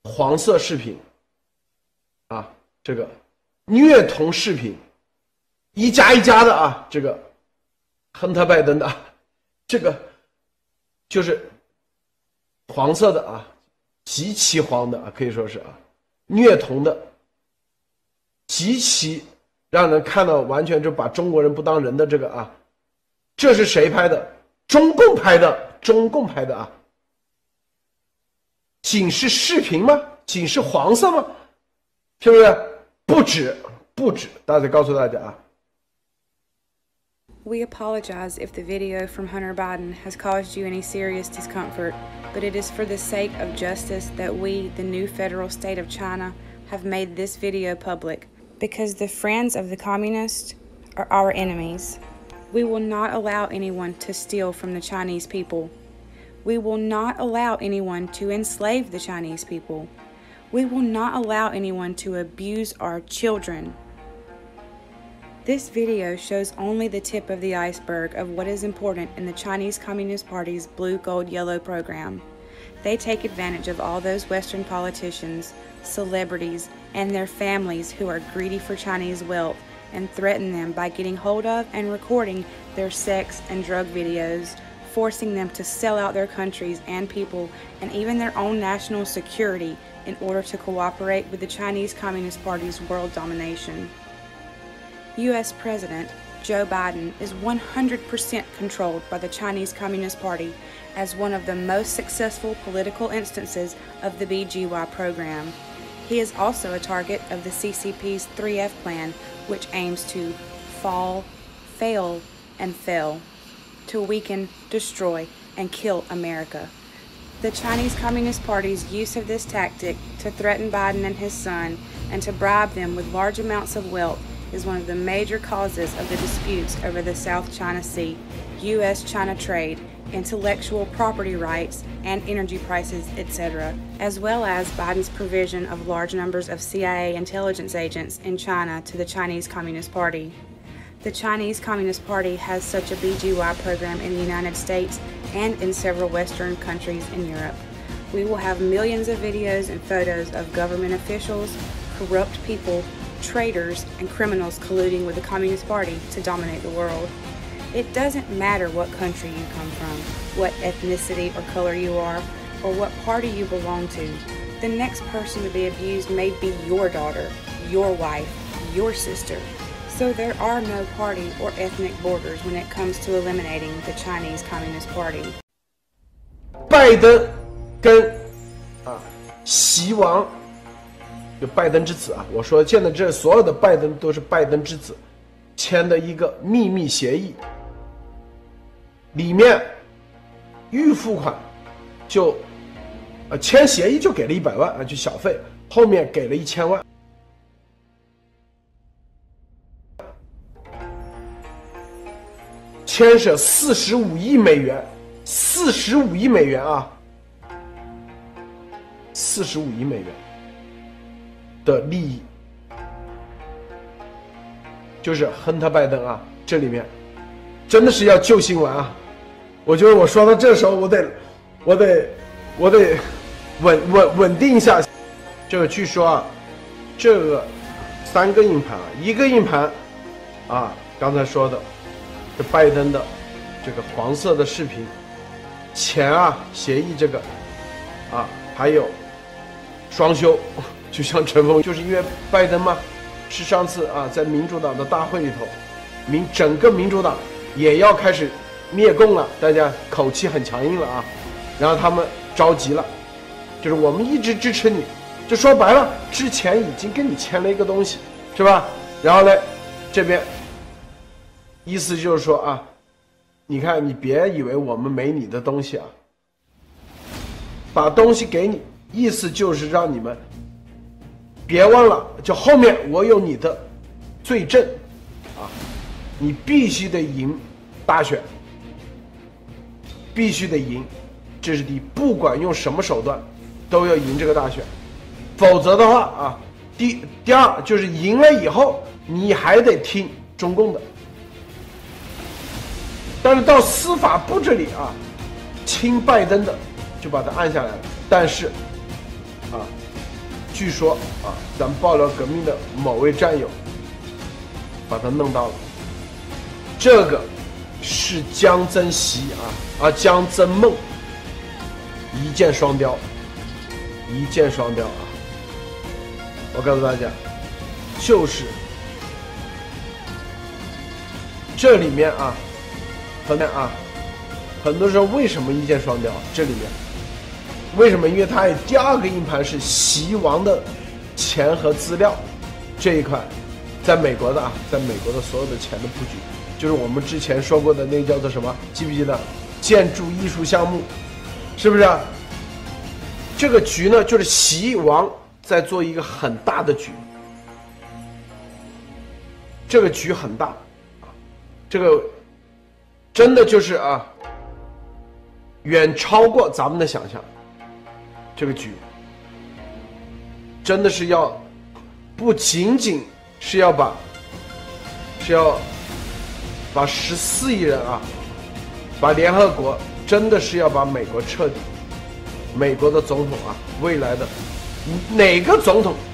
黄色视频啊，这个虐童视频，一家一家的啊，这个亨特拜登的这个就是黄色的啊，极其黄的啊，可以说是啊，虐童的，极其让人看到完全就把中国人不当人的这个啊，这是谁拍的？中共拍的，中共拍的啊。仅是视频吗？仅是黄色吗？是不是？不止，不止。大家告诉大家啊。 We apologize if the video from Hunter Biden has caused you any serious discomfort, but it is for the sake of justice that we, the new federal state of China, have made this video public, because the friends of the communists are our enemies. We will not allow anyone to steal from the Chinese people. We will not allow anyone to enslave the Chinese people. We will not allow anyone to abuse our children. This video shows only the tip of the iceberg of what is important in the Chinese Communist Party's Blue, Gold, Yellow program. They take advantage of all those Western politicians, celebrities, and their families who are greedy for Chinese wealth and threaten them by getting hold of and recording their sex and drug videos, forcing them to sell out their countries and people and even their own national security in order to cooperate with the Chinese Communist Party's world domination. U.S. President Joe Biden is 100% controlled by the Chinese Communist Party as one of the most successful political instances of the BGY program. He is also a target of the CCP's 3F plan, which aims to fall, fail, and fail, to weaken, destroy, and kill America. The Chinese Communist Party's use of this tactic to threaten Biden and his son and to bribe them with large amounts of wealth is one of the major causes of the disputes over the South China Sea, U.S.-China trade, intellectual property rights, and energy prices, etc., as well as Biden's provision of large numbers of CIA intelligence agents in China to the Chinese Communist Party. The Chinese Communist Party has such a BGY program in the United States and in several Western countries in Europe. We will have millions of videos and photos of government officials, corrupt people, traitors, and criminals colluding with the Communist Party to dominate the world. It doesn't matter what country you come from, what ethnicity or color you are, or what party you belong to. The next person to be abused may be your daughter, your wife, your sister. So there are no party or ethnic borders when it comes to eliminating the Chinese Communist Party. 拜登跟习王。就拜登之子啊，我说现在这所有的拜登都是拜登之子签的一个秘密协议，里面预付款就签协议就给了100万啊，就小费，后面给了1000万，牵涉45亿美元，45亿美元啊，45亿美元。的利益，就是亨特拜登啊，这里面真的是要救新闻啊！我觉得我说到这时候，我得稳定一下。这个据说啊，这个3个硬盘啊，一个硬盘啊，刚才说的这拜登的这个黄色的视频，钱啊协议这个啊，还有双修。就像陈峰，就是因为拜登嘛，是上次啊在民主党的大会里头，整个民主党也要开始灭共了，大家口气很强硬了啊，然后他们着急了，就是我们一直支持你，就说白了，之前已经跟你签了一个东西，是吧？然后呢，这边意思就是说啊，你看你别以为我们没你的东西啊，把东西给你，意思就是让你们。别忘了，就后面我有你的罪证啊，你必须得赢大选，必须得赢，这是第一，不管用什么手段都要赢这个大选，否则的话啊，第二就是赢了以后你还得听中共的，但是到司法部这里啊，亲拜登的就把他按下来了，但是啊， 据说啊，咱们爆料革命的某位战友把他弄到了。这个是江增袭江增梦一箭双雕，一箭双雕啊！我告诉大家，就是这里面啊，很多时候为什么一箭双雕？这里面为什么？因为它有第二个硬盘是袭王的钱和资料这一块，在美国的所有的钱的布局，就是我们之前说过的那个叫做什么？记不记得？建筑艺术项目，是不是啊？这个局呢，就是袭王在做一个很大的局，这个局很大，这个真的就是远超过咱们的想象。这个局真的是要，不仅仅是要把14亿人把联合国真的是要把美国彻底，美国的总统未来的哪个总统